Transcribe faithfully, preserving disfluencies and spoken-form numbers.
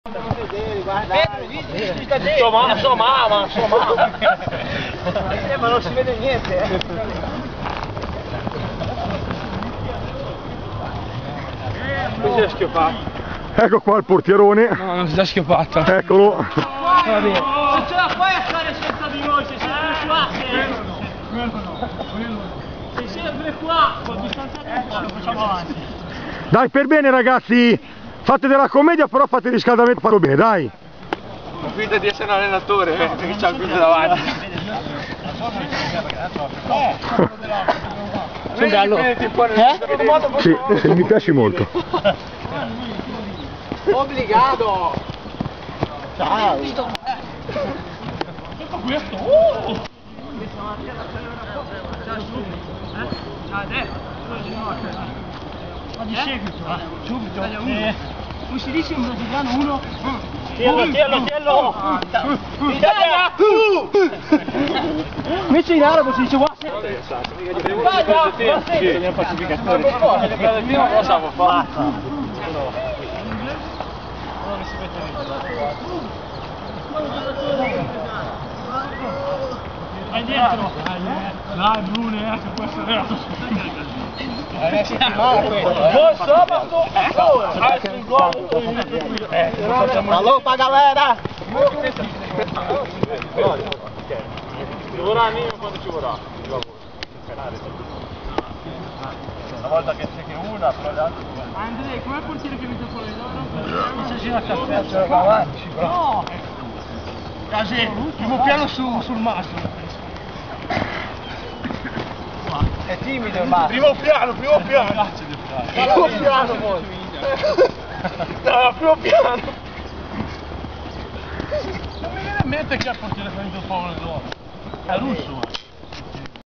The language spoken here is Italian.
Sua mamma, sua mamma, sua mamma. Eh, ma non si vede niente, eh. Così è schioppato. Ecco qua il portierone. No, non si è schioppato. Eccolo. Non ce la fai a stare senza di noi, sei sempre qua. Sei sempre qua, con distanziato un po', lo facciamo avanti. Dai, per bene ragazzi, fate della commedia però fate il riscaldamento fatto bene, dai. Non finta di essere un allenatore, eh, perché c'ha il guido davanti. Sei bello? Eh? Sì, sì, mi piaci molto. Obbligato! Ciao! Ecco questo! Uh! Ma di seguito, eh? Subito! Eh. Come si dice in brasiliano uno? Tiello, tiello, tiello! Italia! Invece in arabo si dice wase! Italia! Sì, è un pacificatore. Prima cosa può fare? Vai dentro! Dai Brune, eh, se può essere la tua buon sabato! Alzo il gol! Allora galera! Ci vorrà a Nino quando ci vorrà il lavoro. Una volta che c'è che una, però le altre due. Andrea, com'è il portiere che mette fuori loro? Non si gira a caffè, ce va avanti. No! Case, primo piano su, sul mastro. È timido il mastro. Primo piano, primo piano. Primo piano poi. No, primo piano. Non mi viene in mente che ha il portiere che ha vinto il polo d'oro. È russo.